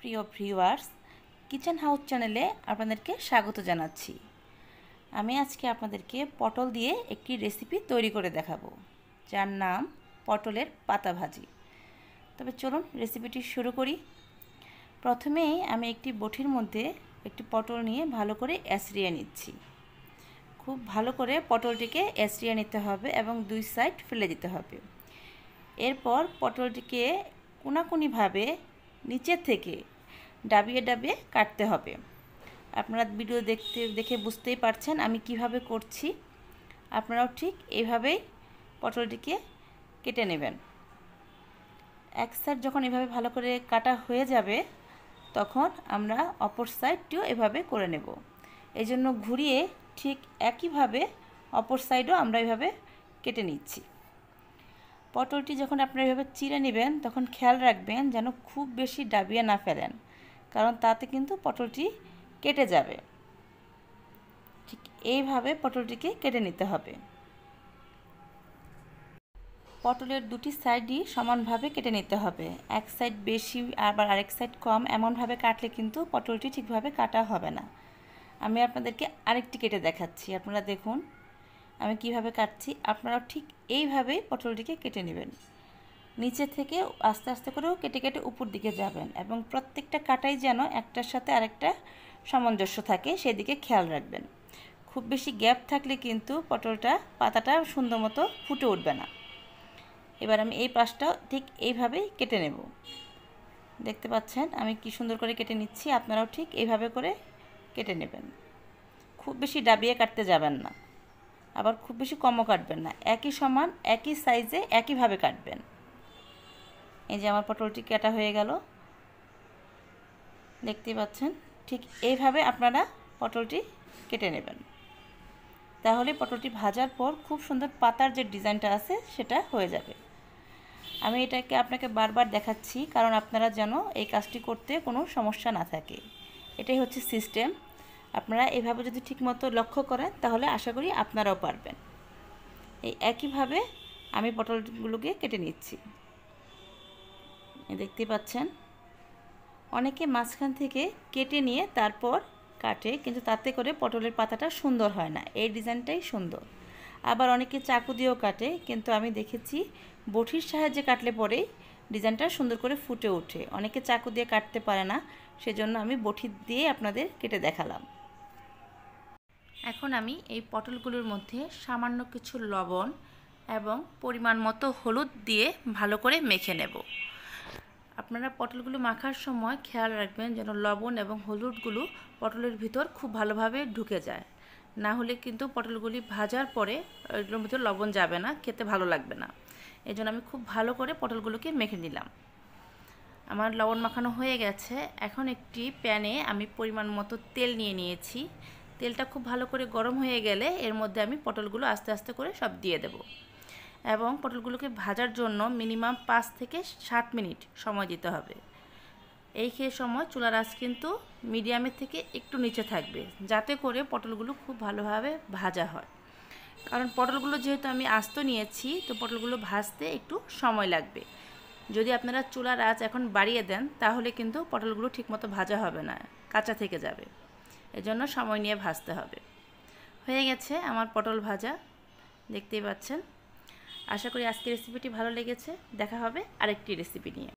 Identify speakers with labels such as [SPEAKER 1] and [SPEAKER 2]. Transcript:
[SPEAKER 1] প্রিয় viewers, kitchen house চ্যানেলে আপনাদেরকে স্বাগত জানাচ্ছি। আমি আজকে আপনাদেরকে পটল দিয়ে একটি রেসিপি তৈরি করে দেখাবো, যার নাম পটলের পাতা ভাজি। তবে চলুন রেসিপিটি শুরু করি। প্রথমেই আমি একটি বটির মধ্যে একটি পটল নিয়ে ভালো করে এঁচড়িয়ে নিচ্ছি। খুব ভালো করে পটলটিকে এঁচড়িয়ে নিতে হবে এবং দুই সাইড ফেলে দিতে হবে। এরপর পটলটিকে কোনাকুনিভাবে নিচের থেকে ডাবিয়ে ডাবিয়ে কাটতে হবে। আপনারা ভিডিও দেখে বুঝতেই পারছেন আমি কিভাবে করছি। আপনারাও ঠিক এইভাবেই পটলটিকে কেটে নেবেন। এক সাইড যখন এভাবে ভালো করে কাটা হয়ে যাবে তখন আমরা অপর সাইডটিও এভাবে করে নেব। এই জন্য ঘুরিয়ে ঠিক একইভাবে অপর সাইডও আমরা এভাবে কেটে নিচ্ছি। পটলটি যখন আপনারা এভাবে চিড়ে নেবেন তখন খেয়াল রাখবেন যেন খুব বেশি ডাবিয়ে না ফেলেন, কারণ তাতে কিন্তু পটলটি কেটে যাবে। ঠিক এইভাবে পটলটিকে কেটে নিতে হবে। পটলের দুটি সাইডই সমানভাবে কেটে নিতে হবে। এক সাইড বেশি আবার আরেক সাইড কম এমনভাবে কাটলে কিন্তু পটলটি ঠিকভাবে কাটা হবে না। আমি আপনাদেরকে আরেকটি কেটে দেখাচ্ছি, আপনারা দেখুন আমি কিভাবে কাটছি। আপনারাও ঠিক এইভাবেই পটলটিকে কেটে নেবেন। নিচে থেকে আস্তে আস্তে করেও কেটে কেটে উপর দিকে যাবেন এবং প্রত্যেকটা কাটাই যেন একটার সাথে আরেকটা সামঞ্জস্য থাকে সেদিকে খেয়াল রাখবেন। খুব বেশি গ্যাপ থাকলে কিন্তু পাতাটা সুন্দর মতো ফুটে উঠবে না। এবার আমি এই পাশটাও ঠিক এইভাবেই কেটে নেব। দেখতে পাচ্ছেন আমি কি সুন্দর করে কেটে নিচ্ছি। আপনারাও ঠিক এইভাবে করে কেটে নেবেন। খুব বেশি ডাবিয়ে কাটতে যাবেন না, আবার খুব বেশি কমও কাটবেন না। একই সমান একই সাইজে একইভাবে কাটবেন। এই যে আমার পটলটি কাটা হয়ে গেল, দেখতেই পাচ্ছেন। ঠিক এইভাবে আপনারা পটলটি কেটে নেবেন, তাহলে পটলটি ভাজার পর খুব সুন্দর পাতার যে ডিজাইনটা আছে সেটা হয়ে যাবে। আমি এটাকে আপনাকে বারবার দেখাচ্ছি কারণ আপনারা যেন এই কাজটি করতে কোনো সমস্যা না থাকে। এটাই হচ্ছে সিস্টেম। আপনারা এভাবে যদি ঠিকমতো লক্ষ্য করেন তাহলে আশা করি আপনারাও পারবেন। এই একইভাবে আমি পটলগুলোকে কেটে নিচ্ছি। দেখতেই পাচ্ছেন অনেকে মাঝখান থেকে কেটে নিয়ে তারপর কাটে, কিন্তু তাতে করে পটলের পাতাটা সুন্দর হয় না। এই ডিজাইনটাই সুন্দর। আবার অনেকে চাকু দিয়েও কাটে, কিন্তু আমি দেখেছি বটির সাহায্যে কাটলে পরেই ডিজাইনটা সুন্দর করে ফুটে ওঠে। অনেকে চাকু দিয়ে কাটতে পারে না, সেজন্য আমি বটি দিয়ে আপনাদের কেটে দেখালাম। এখন আমি এই পটলগুলোর মধ্যে সামান্য কিছু লবণ এবং পরিমাণ মতো হলুদ দিয়ে ভালো করে মেখে নেব। আপনারা পটলগুলো মাখার সময় খেয়াল রাখবেন যেন লবণ এবং হলুদগুলো পটলের ভিতর খুব ভালোভাবে ঢুকে যায়, না হলে কিন্তু পটলগুলি ভাজার পরে এগুলোর ভিতর লবণ যাবে না, খেতে ভালো লাগবে না। এই জন্য আমি খুব ভালো করে পটলগুলোকে মেখে নিলাম। আমার লবণ মাখানো হয়ে গেছে। এখন একটি প্যানে আমি পরিমাণ মতো তেল নিয়ে নিয়েছি। তেলটা খুব ভালো করে গরম হয়ে গেলে এর মধ্যে আমি পটলগুলো আস্তে আস্তে করে সব দিয়ে দেব এবং পটলগুলোকে ভাজার জন্য মিনিমাম 5 থেকে 7 মিনিট সময় দিতে হবে। এই সময় চুলার আঁচ কিন্তু মিডিয়ামের থেকে একটু নিচে থাকবে, যাতে করে পটলগুলো খুব ভালোভাবে ভাজা হয়। কারণ পটলগুলো যেহেতু আমি আস্ত নিয়েছি, তো পটলগুলো ভাজতে একটু সময় লাগবে। যদি আপনারা চুলার আঁচ এখন বাড়িয়ে দেন তাহলে কিন্তু পটলগুলো ঠিকমতো ভাজা হবে না, কাঁচা থেকে যাবে। এজন্য সময় নিয়ে ভাজতে হবে। হয়ে গেছে আমার পটল ভাজা, দেখতেই পাচ্ছেন। আশা করি আজকের রেসিপিটি ভালো লেগেছে। দেখা হবে আরেকটি রেসিপি নিয়ে।